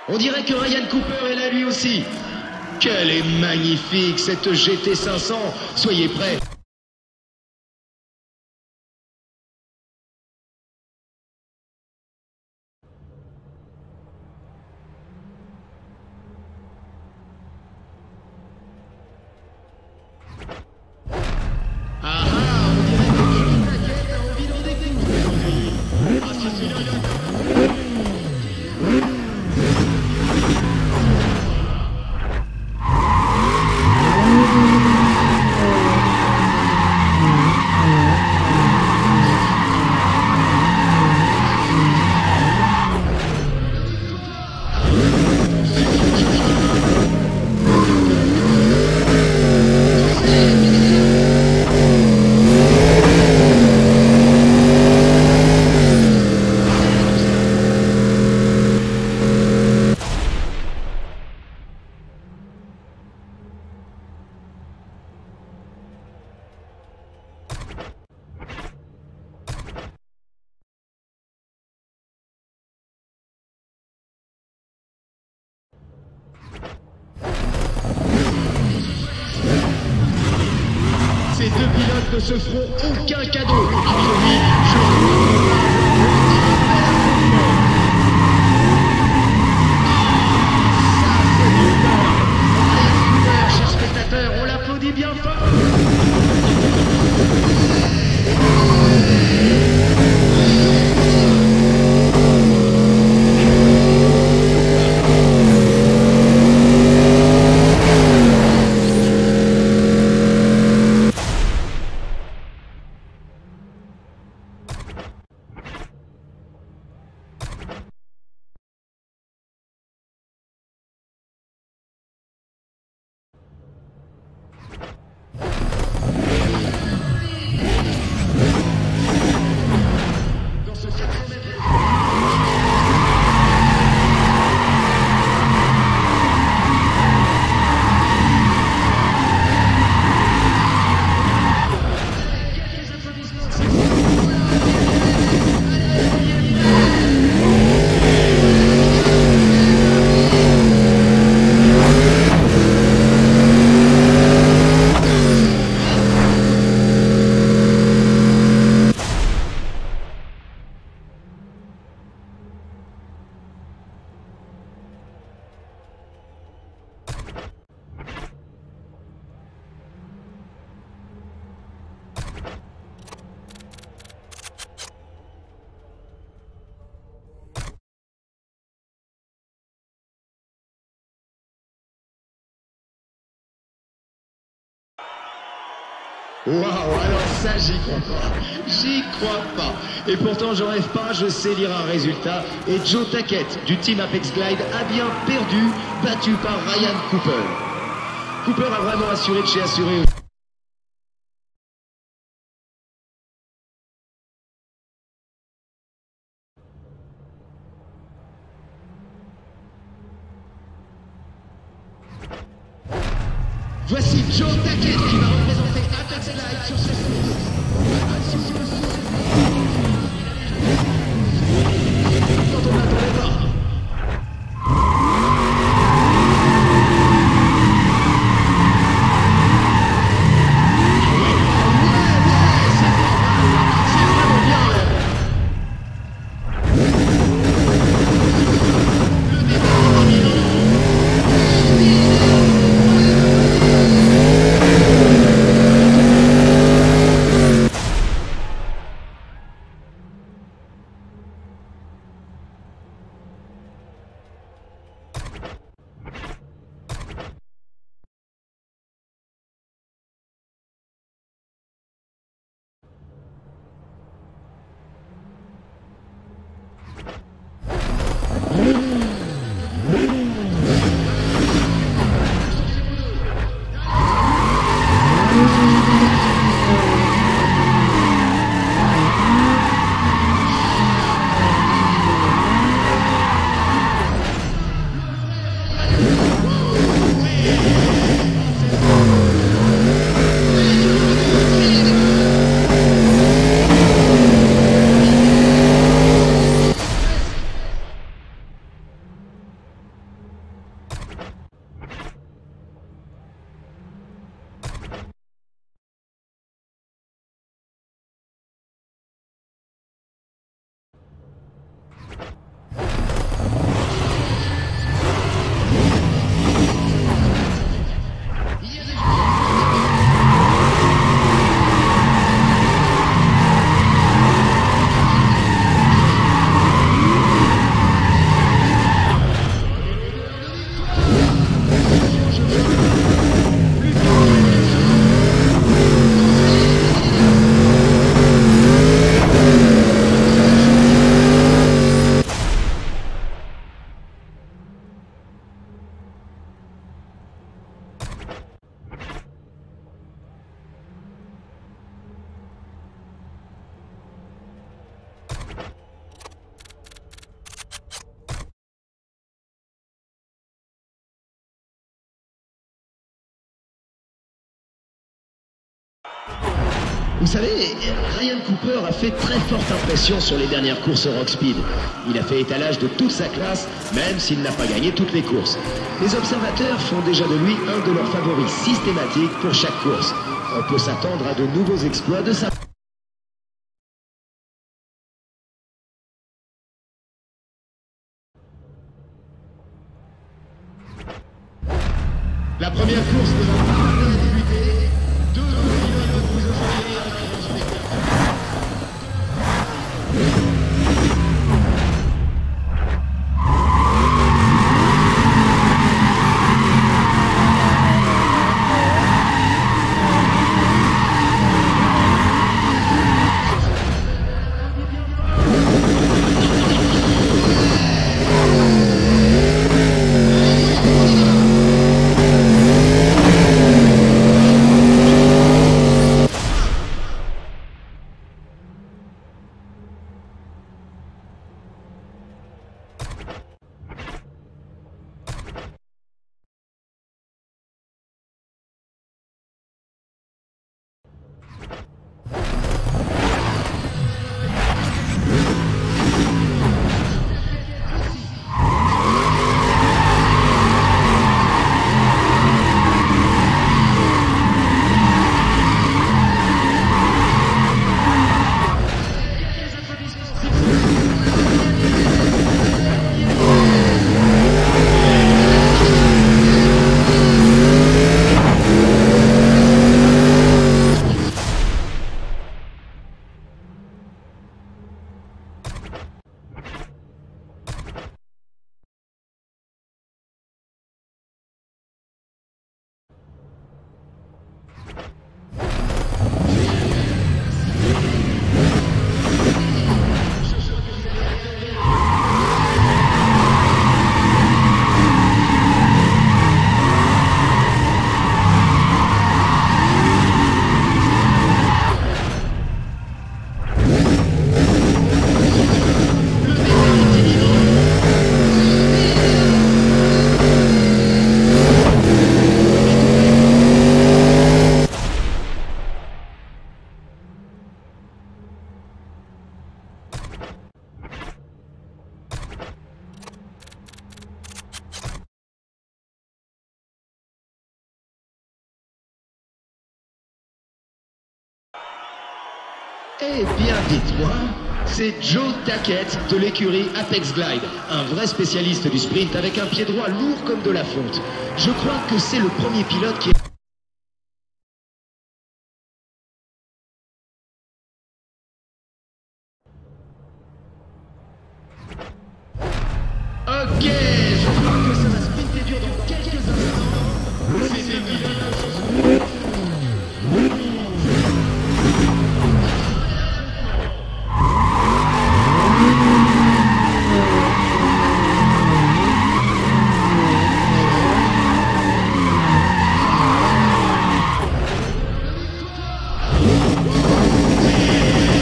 On dirait que Ryan Cooper est là lui aussi. Quelle est magnifique cette GT 500. Soyez prêts. Ces deux pilotes ne se feront aucun cadeau. Chers spectateurs, on l'applaudit bien fort. Waouh, alors ça, j'y crois pas. J'y crois pas. Et pourtant, j'en rêve pas, je sais lire un résultat. Et Joe Taquette, du team Apex Glide, a bien perdu, battu par Ryan Cooper. Cooper a vraiment assuré de chez assuré. Voici Joe Taquette qui va représenter Apex Glide sur ce quand on n'attendait pas. Vous savez, Ryan Cooper a fait très forte impression sur les dernières courses au Rock Speed. Il a fait étalage de toute sa classe, même s'il n'a pas gagné toutes les courses. Les observateurs font déjà de lui un de leurs favoris systématiques pour chaque course. On peut s'attendre à de nouveaux exploits de sa... La première course ne va pas tarder à débuter. Deux pilotes vous offrir un grand spectacle. Eh bien, dites-moi, c'est Joe Taquette de l'écurie Apex Glide, un vrai spécialiste du sprint avec un pied droit lourd comme de la fonte. Je crois que c'est le premier pilote qui... Ok, je crois que ça va sprinter dur dans quelques instants. Ces deux pilotes sont...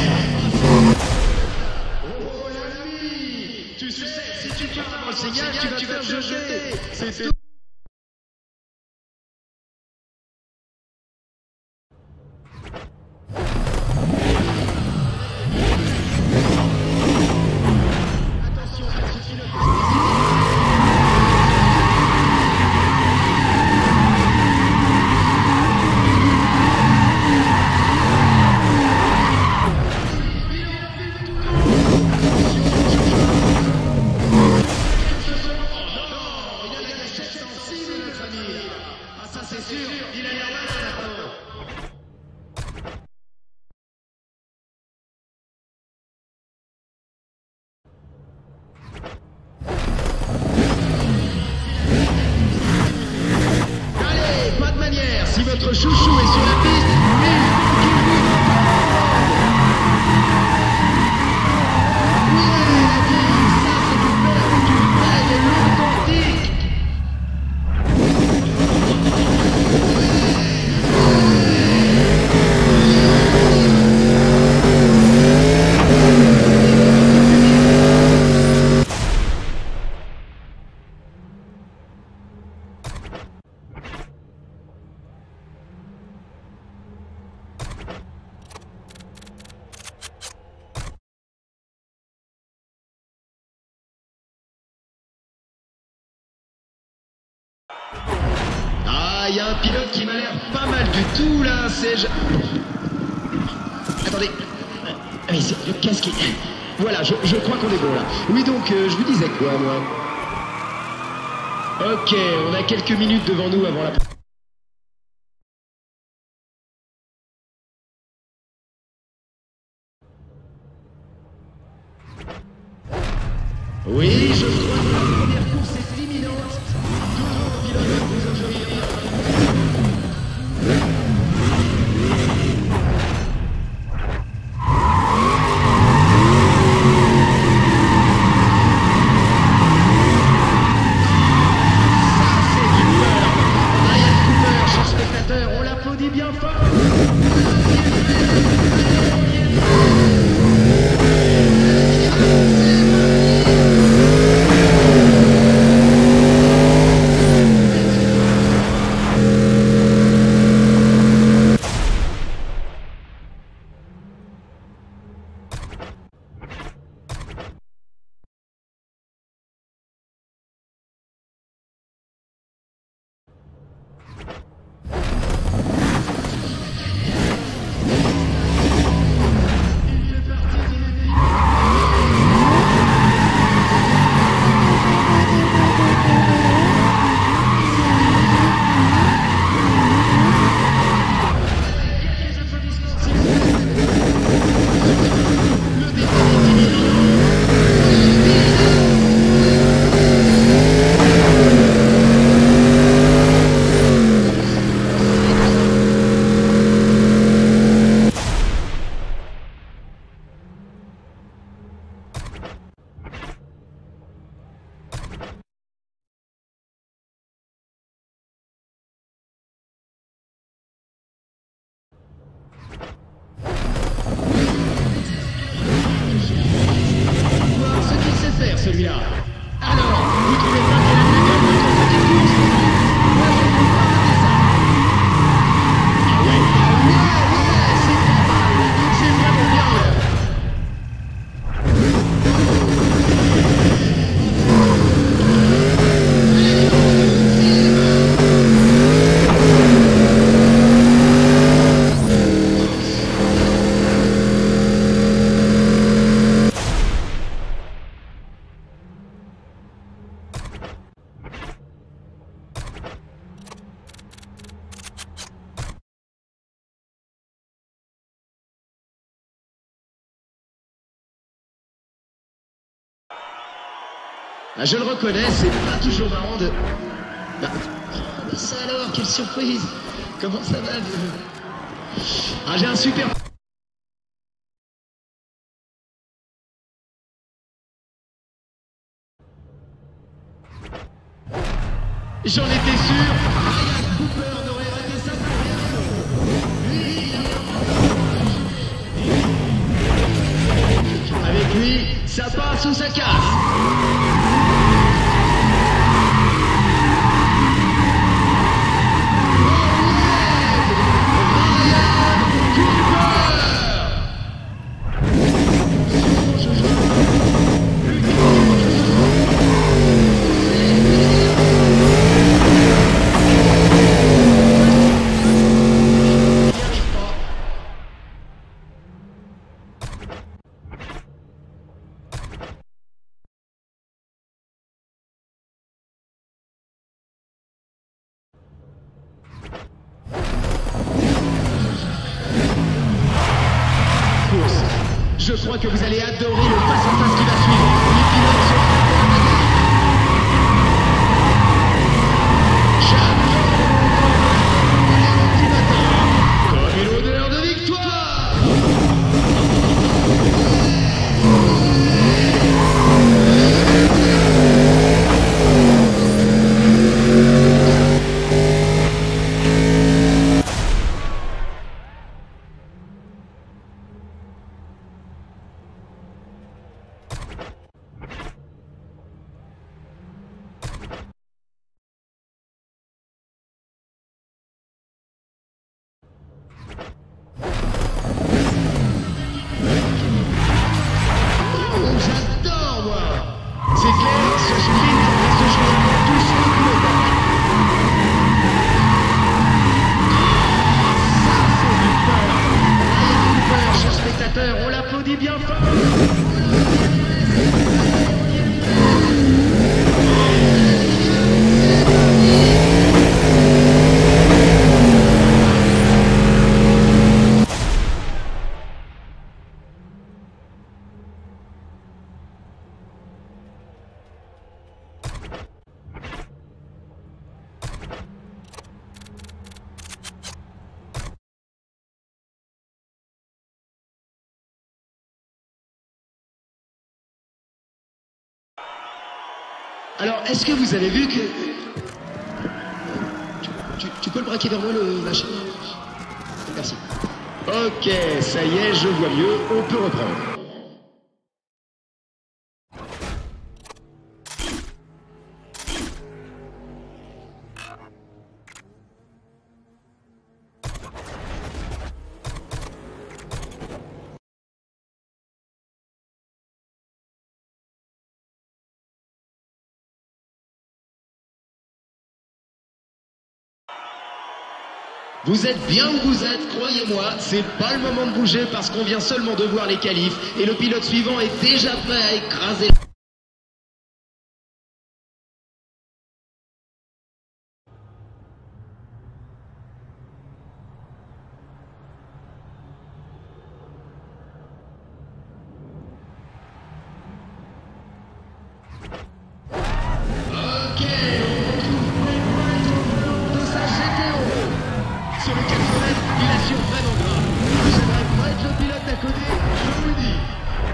Tu sais, si tu pars dans le signal, tu il y a un pilote qui m'a l'air pas mal du tout là, Attendez. Ah oui, c'est le casque. Voilà, je crois qu'on est bon là. Oui, donc, je vous disais quoi, moi? Ok, on a quelques minutes devant nous avant la... Oui, je crois que la première course est imminente. Tous nos pilotes vous accueillir. On l'applaudit bien fort. Celui-là. Alors, vous trouvez pas qu'elle a plus de notre petite course? Moi, je trouve pas mal ça. Ah ouais, c'est pas mal. C'est vraiment bien. Ah, je le reconnais, c'est pas toujours marrant de... Bah ça alors, quelle surprise! Comment ça va vous? Ah, j'ai un super... J'en étais sûr! Ryan Cooper n'aurait raté ça pour rien! Avec lui, ça passe ou ça casse! Je crois que vous allez adorer le face-à-face qui va suivre. Les pilotes sont prêts à la bagarre. Comme une odeur de victoire. applaudit bien fort. Alors, est-ce que vous avez vu que... Tu peux le braquer vers moi, le machin? Merci. Ok, ça y est, je vois mieux, on peut reprendre. Vous êtes bien où vous êtes, croyez-moi, c'est pas le moment de bouger parce qu'on vient seulement de voir les qualifs et le pilote suivant est déjà prêt à écraser. Ok, on retrouve de sa GTO. Sur le 400 mètres, il assure vraiment grave. J'aimerais pas être le pilote d'à côté, je vous le dis.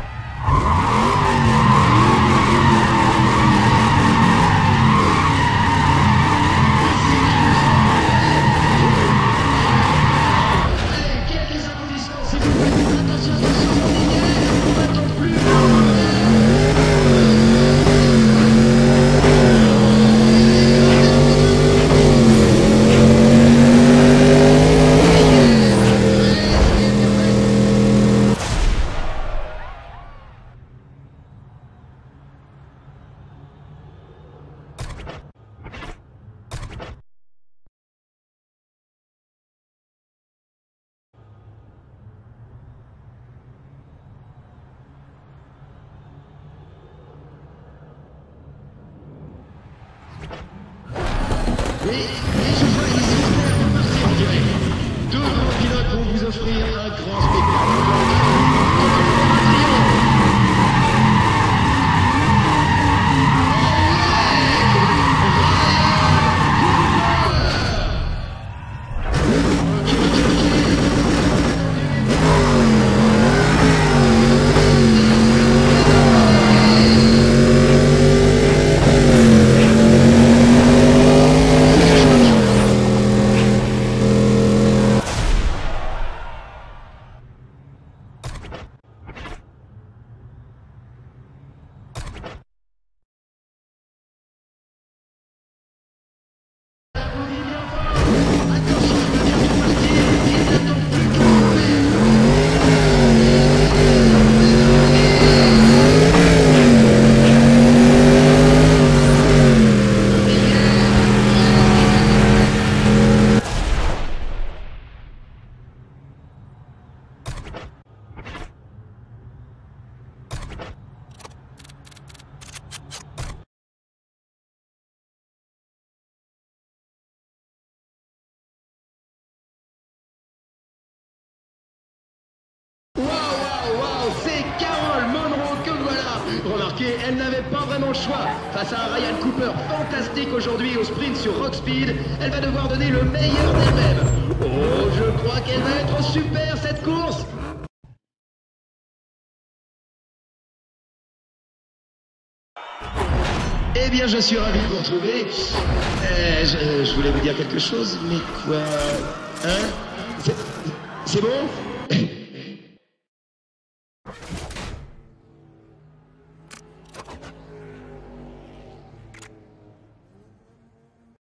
Allez, quelques applaudissements, s'il vous plaît. Attention, attention, on n'attend plus. Et je vois les supporters repartir en direct. Deux grands pilotes vont vous offrir un grand spectacle. Waouh, c'est Carole Monroe que voilà. Remarquez, elle n'avait pas vraiment le choix. Face à un Ryan Cooper fantastique aujourd'hui au sprint sur Rock Speed, elle va devoir donner le meilleur d'elle-même. Oh, je crois qu'elle va être super cette course. Eh bien, je suis ravi de vous retrouver. Je voulais vous dire quelque chose, mais quoi? Hein? C'est bon?